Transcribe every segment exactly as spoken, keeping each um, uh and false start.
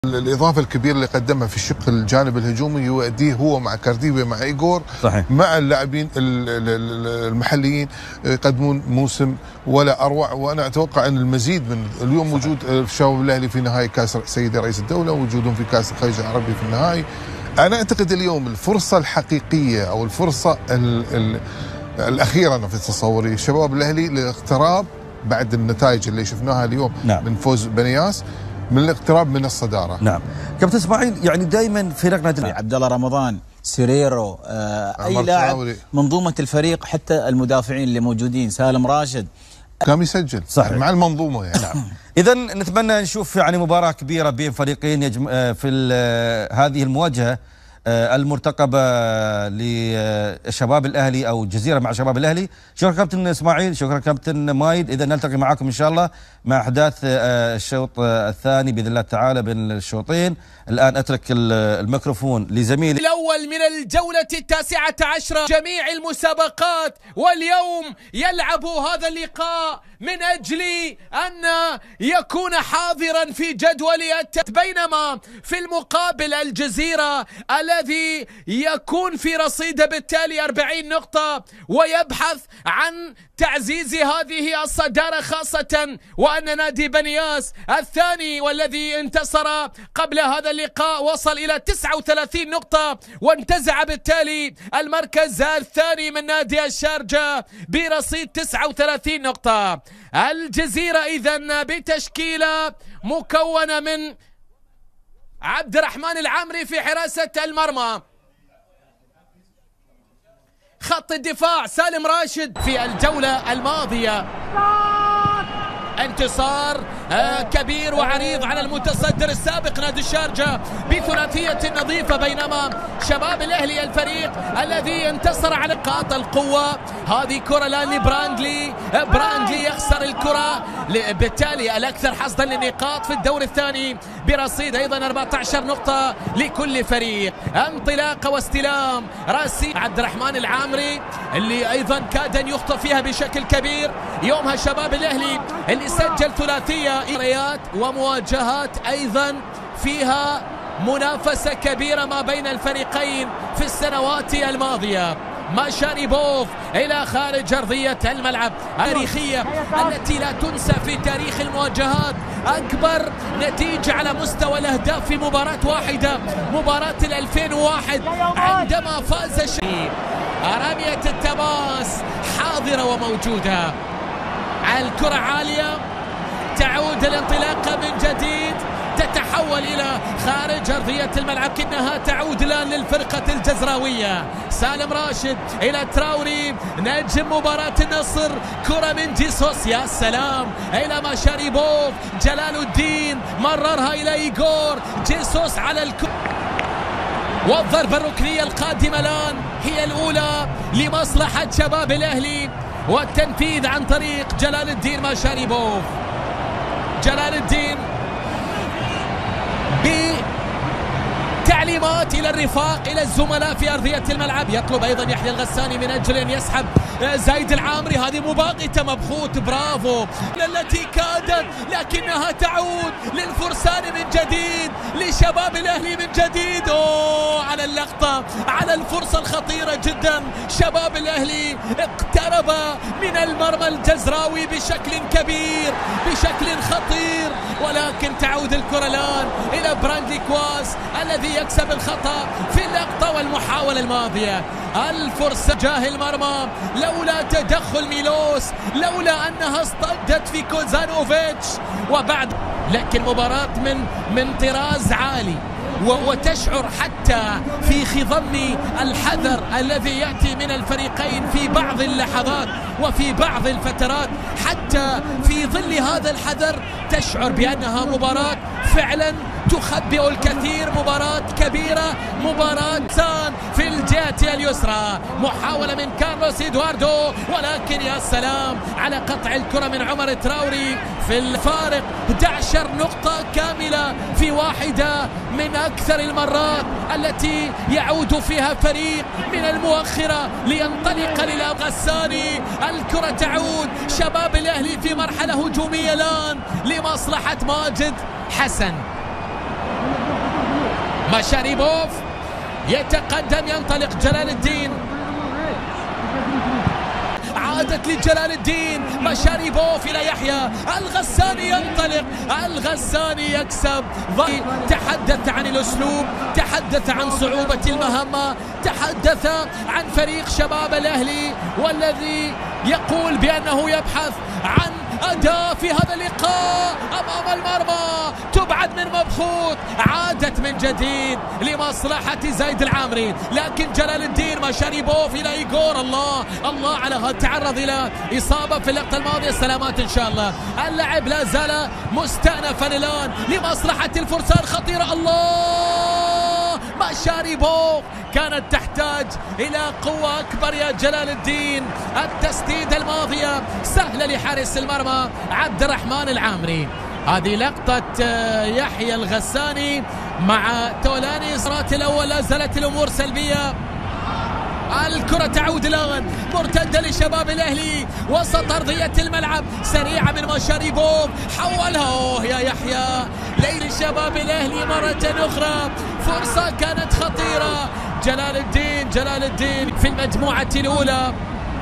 الإضافة الكبيرة اللي قدمها في الشق الجانب الهجومي يؤديه هو مع كارديبي مع إيغور، صحيح. مع اللاعبين المحليين يقدمون موسم ولا أروع. وأنا أتوقع أن المزيد من اليوم صحيح. وجود الشباب الأهلي في نهائي كأس سيدي رئيس الدولة، وجودهم في كأس الخليج العربي في النهائي، أنا أعتقد اليوم الفرصة الحقيقية أو الفرصة ال ال الأخيرة أنا في تصوري الشباب الأهلي للاقتراب بعد النتائج اللي شفناها اليوم نعم. من فوز بنياس، من الاقتراب من الصدارة. نعم كابتن اسماعيل، يعني دائما فريق نادي عبد الله رمضان، سيريرو، آه اي لاعب منظومة الفريق، حتى المدافعين اللي موجودين سالم راشد قام يسجل صحيح. مع المنظومة يعني. نعم. إذا نتمنى نشوف يعني مباراة كبيرة بين فريقين يجم... في هذه المواجهة المرتقبة لشباب الأهلي أو الجزيرة مع شباب الأهلي. شكرا كابتن إسماعيل، شكرا كابتن مايد. إذا نلتقي معكم إن شاء الله مع أحداث الشوط الثاني بإذن الله تعالى بين الشوطين. الآن أترك الميكروفون لزميلي الأول من الجولة التاسعة عشرة جميع المسابقات، واليوم يلعب هذا اللقاء من أجل أن يكون حاضرا في جدول الترتيب، بينما في المقابل الجزيرة الذي يكون في رصيده بالتالي أربعين نقطة ويبحث عن تعزيز هذه الصدارة، خاصة وأن نادي بنياس الثاني والذي انتصر قبل هذا اللقاء وصل إلى تسعة وثلاثين نقطة وانتزع بالتالي المركز الثاني من نادي الشارجة برصيد تسعة وثلاثين نقطة. الجزيرة إذن بتشكيلة مكونة من عبد الرحمن العامري في حراسة المرمى، خط الدفاع سالم راشد. في الجولة الماضية انتصار كبير وعريض على المتصدر السابق نادي الشارجة بثلاثية نظيفة، بينما شباب الأهلي الفريق الذي انتصر على نقاط القوة. هذه كرة الآن لبراندلي، براندلي يخسر الكرة، بالتالي الأكثر حصدا للنقاط في الدور الثاني برصيد أيضا أربعة عشر نقطة لكل فريق. انطلاقة واستلام راسي عبد الرحمن العامري اللي أيضا كاد أن يخطئ فيها بشكل كبير. يومها شباب الأهلي اللي سجل ثلاثية رياض ومواجهات أيضا فيها منافسة كبيرة ما بين الفريقين في السنوات الماضية. ماشاريبوف إلى خارج أرضية الملعب، التاريخية التي لا تنسى في تاريخ المواجهات، أكبر نتيجة على مستوى الأهداف في مباراة واحدة، مباراة الألفين وواحد عندما فاز الشباب. رمية التماس حاضرة وموجودة، الكرة عالية، تعود الانطلاقة من جديد، تتحول إلى خارج أرضية الملعب، كأنها تعود الآن للفرقة الجزراوية. سالم راشد إلى تراوري نجم مباراة النصر، كرة من جيسوس، يا سلام، إلى ماشاريبوف، جلال الدين مررها إلى إيغور، جيسوس على الكرة، والضربة الركنية القادمة الآن هي الأولى لمصلحة شباب الأهلي، والتنفيذ عن طريق جلال الدين ماشاريبوف. جلال الدين بتعليمات إلى الرفاق إلى الزملاء في أرضية الملعب، يطلب أيضا يحيى الغساني من أجل أن يسحب زايد العامري. هذه مباغتة مبخوت، برافو، التي كادت لكنها تعود للفرسان من جديد، لشباب الأهلي من جديد. أوه على اللقطة، على الفرصة الخطيرة جدا، شباب الأهلي اقترب من المرمى الجزراوي بشكل كبير بشكل خطير، ولكن تعود الكرة الآن إلى براندلي كواس الذي يكسب الخطأ في اللقطة والمحاولة الماضية. الفرصة جاه المرمى لولا تدخل ميلوس، لولا أنها اصطدت في كوزانوفيتش وبعد، لكن مباراة من من طراز عالي، وتشعر حتى في خضم الحذر الذي يأتي من الفريقين في بعض اللحظات وفي بعض الفترات، حتى في ظل هذا الحذر تشعر بأنها مباراة فعلا تخبئ الكثير، مباراة كبيرة، مباراة سان في الجهة اليسرى. محاولة من كارلوس إدواردو، ولكن يا سلام على قطع الكرة من عمر تراوري في الفارق أحد عشر نقطة كاملة في واحدة من أكثر المرات التي يعود فيها فريق من المؤخرة لينطلق للغساني. الكرة تعود شباب الأهلي في مرحلة هجومية الآن لمصلحة ماجد حسن. مشاريبوف يتقدم، ينطلق جلال الدين، عادت لجلال الدين، مشاريبوف إلى يحيى الغساني، ينطلق الغساني يكسب. تحدث عن الأسلوب، تحدث عن صعوبة المهمة، تحدث عن فريق شباب الأهلي والذي يقول بأنه يبحث عن أداء في هذا اللقاء أمام المرمى. تبعد من مبخوت، عادت من جديد لمصلحة زايد العامري، لكن جلال الدين مشاريبوف إلى إيغور. الله الله على هذا، تعرض إلى إصابة في اللقطة الماضية، سلامات إن شاء الله. اللاعب لا زال مستأنفا الآن لمصلحة الفرسان، خطيرة. الله مشاريبوف كانت تحتاج إلى قوة أكبر يا جلال الدين. التسديدة الماضية سهلة لحارس المرمى عبد الرحمن العامري. هذه لقطة يحيى الغساني مع تولاني إصرات الأول، لا زالت الأمور سلبية. الكرة تعود الآن مرتدة لشباب الأهلي وسط أرضية الملعب، سريعة من مشاريبوف، حولها أوه يا يحيى ليل شباب الأهلي مرة أخرى. فرصة كانت خطيرة. جلال الدين جلال الدين في المجموعة الأولى،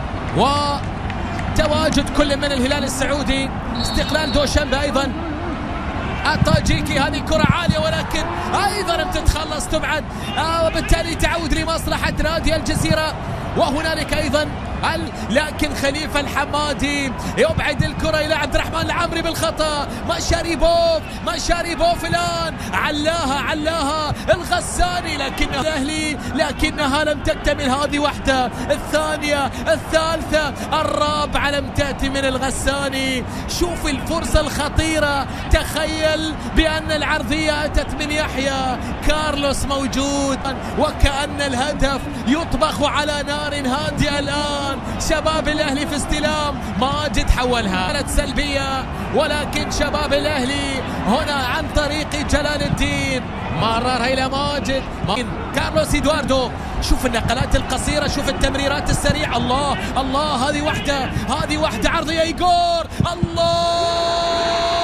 وتواجد كل من الهلال السعودي، استقلال دوشنبه أيضا. الطاجيكي هذه كرة عالية ولكن أيضا بتتخلص، تبعد، آه وبالتالي تعود لمصلحة نادي الجزيرة. وهنالك أيضا لكن خليفة الحمادي يبعد الكرة إلى عبد الرحمن العامري بالخطأ. مشاريبوف مشاريبوف الآن علاها علاها الغساني، لكن الأهلي لكنها لم تكتمل. هذه واحدة، الثانية، الثالثة، الرابعة لم تأتي من الغساني. شوف الفرصة الخطيرة، تخيل بأن العرضية أتت من يحيى، كارلوس موجود، وكأن الهدف يطبخ على نار هادئة. الآن شباب الأهلي في استلام، ماجد حولها، كانت سلبية، ولكن شباب الأهلي هنا عن طريق جلال الدين مررها إلى ماجد. كارلوس إدواردو، شوف النقلات القصيرة، شوف التمريرات السريعة. الله الله هذه واحدة، هذه واحدة عرضية إيغور. الله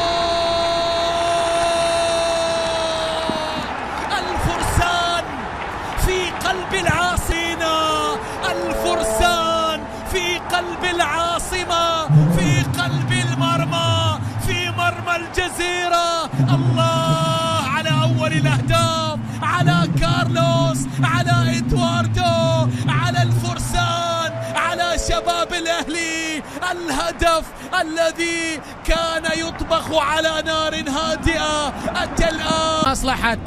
الفرسان في قلب العاصمة، الفرسان في قلب العاصمة، في قلب المرمى، في مرمى الجزيرة. الله على أول الأهداف، على كارلوس، على إدواردو، على الفرسان، على شباب الأهلي. الهدف الذي كان يطبخ على نار هادئة أتى الآن. مصلحة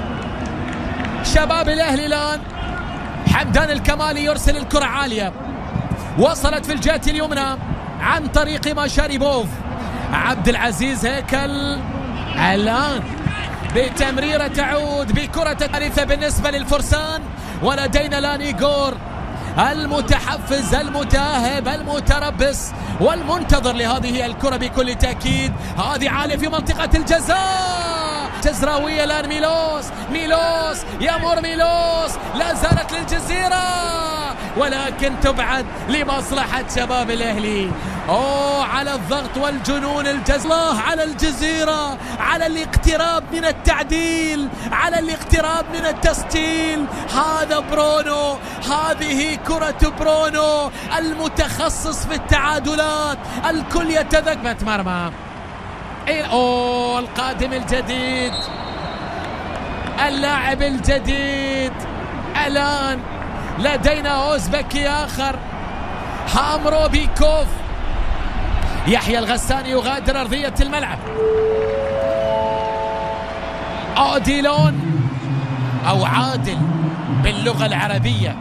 شباب الأهلي الآن، حمدان الكمالي يرسل الكرة عالية، وصلت في الجهة اليمنى عن طريق مشاريبوف. عبد العزيز هيكل الآن بتمريرة تعود بكرة ثالثة بالنسبة للفرسان، ولدينا الآن إيغور المتحفز المتاهب المتربص والمنتظر لهذه الكرة بكل تأكيد. هذه عالية في منطقة الجزاء، جزراوية الآن. ميلوس ميلوس يمر ميلوس، لا زالت للجزيرة ولكن تبعد لمصلحة شباب الأهلي. أوه على الضغط والجنون الجزيرة، على الجزيرة، على الاقتراب من التعديل، على الاقتراب من التسجيل. هذا برونو، هذه كرة برونو المتخصص في التعادلات. الكل يتذكر مرمى. أوه القادم الجديد، اللاعب الجديد الآن. لدينا أوزبكي آخر، هامرو بيكوف. يحيى الغساني يغادر أرضية الملعب. أوديلون أو عادل باللغة العربية.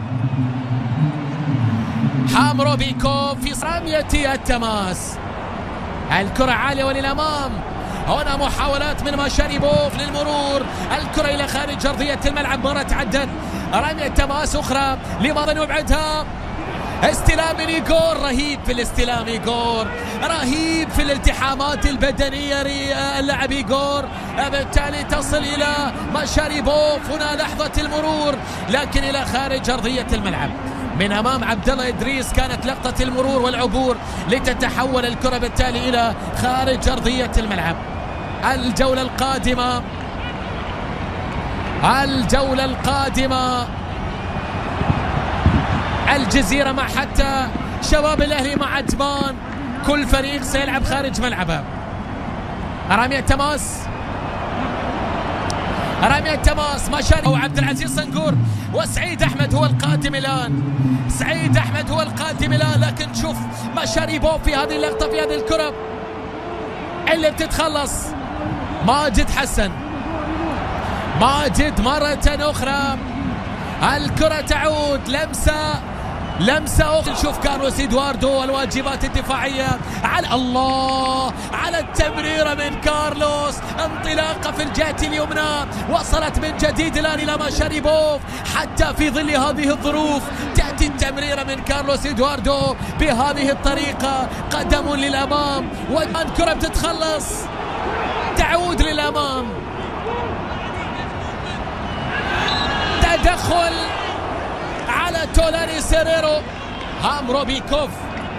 هامرو بيكوف في رمية التماس، الكرة عالية وللأمام. هنا محاولات من مشاريبوف للمرور، الكرة إلى خارج أرضية الملعب، مرة تعدت، رمية تماس أخرى لماذا نبعدها. استلام من إيغور، رهيب في الاستلام إيغور، رهيب في الالتحامات البدنية اللاعب إيغور، بالتالي تصل إلى مشاريبوف. هنا لحظة المرور لكن إلى خارج أرضية الملعب من أمام عبد الله إدريس. كانت لقطة المرور والعبور لتتحول الكرة بالتالي إلى خارج أرضية الملعب. الجولة القادمة الجولة القادمة الجزيرة مع حتى شباب الأهلي مع عجمان، كل فريق سيلعب خارج ملعبه. رمية تماس، رمية تماس مشاري وعبد العزيز صنقور وسعيد أحمد هو القادم الآن. سعيد أحمد هو القادم الآن، لكن شوف مشاري بو في هذه اللقطة، في هذه الكرة اللي بتتخلص. ماجد حسن، ماجد مرة أخرى الكرة تعود، لمسة لمسة أخرى. نشوف كارلوس إدواردو والواجبات الدفاعية على الله، على التمريرة من كارلوس، انطلاقة في الجهة اليمنى، وصلت من جديد الآن إلى ماشاريبوف. حتى في ظل هذه الظروف تأتي التمريرة من كارلوس إدواردو بهذه الطريقة، قدم للأمام والآن كرة بتتخلص، تعود للأمام. تدخل على تولاني سيريرو، هام روبيكوف.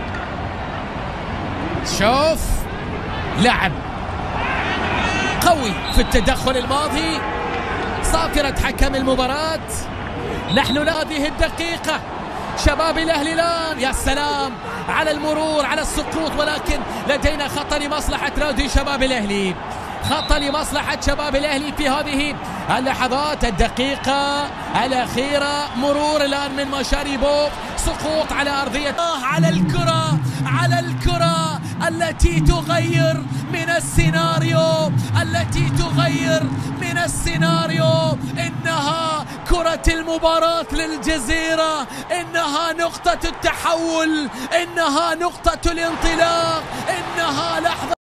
شوف لعب قوي في التدخل الماضي، صافرة حكم المباراة. نحن لهذه الدقيقة شباب الأهلي الآن، يا سلام على المرور على السقوط، ولكن لدينا خطأ لمصلحة نادي شباب الأهلي، خطأ لمصلحة شباب الأهلي في هذه اللحظات. الدقيقة الأخيرة مرور الآن من ماشاريبوف، سقوط على أرضية، على الكرة، على الكرة التي تغير من السيناريو، التي تغير من السيناريو. إنها كرة المباراة للجزيرة، إنها نقطة التحول، إنها نقطة الانطلاق، إنها لحظة